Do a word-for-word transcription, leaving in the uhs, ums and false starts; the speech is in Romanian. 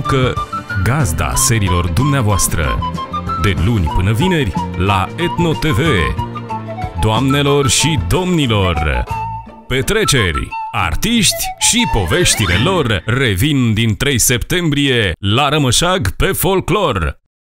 Ciucă, gazda serilor dumneavoastră. De luni până vineri, la Etno T V. Doamnelor și domnilor, petreceri, artiști și poveștile lor revin din trei septembrie la Rămășag pe Folclor.